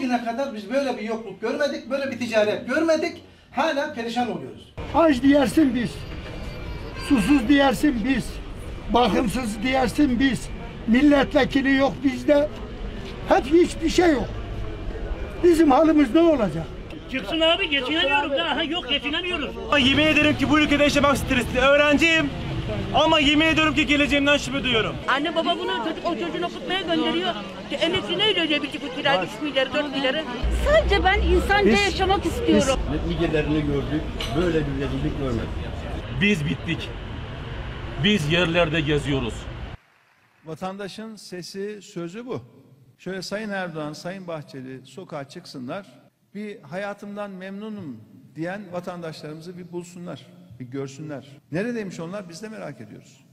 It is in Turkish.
Bugüne kadar biz böyle bir yokluk görmedik, böyle bir ticaret görmedik. Hala perişan oluyoruz. Aç diyersin biz, susuz diyersin biz, bakımsız diyersin biz, milletvekili yok bizde, hep hiçbir şey yok. Bizim halimiz ne olacak? Çıksın abi, geçinemiyoruz daha. Yok, geçinemiyoruz. Yemin ederim ki bu ülkede yaşamak stresli. Öğrenciyim. Ama yemin ediyorum ki geleceğimden şüphe duyuyorum. Anne baba bunu o çocuğunu okutmaya gönderiyor. Emekli ne ödeyecek bu kira 3 milyar 4 milyarı? Sadece ben insanca yaşamak istiyorum. Nicelerini gördük, böyle bir rezillik görmedik. Biz bittik. Biz yerlerde geziyoruz. Vatandaşın sesi, sözü bu. Şöyle Sayın Erdoğan, Sayın Bahçeli sokağa çıksınlar, bir hayatımdan memnunum diyen vatandaşlarımızı bir bulsunlar, bir görsünler. Neredeymiş onlar, biz de merak ediyoruz.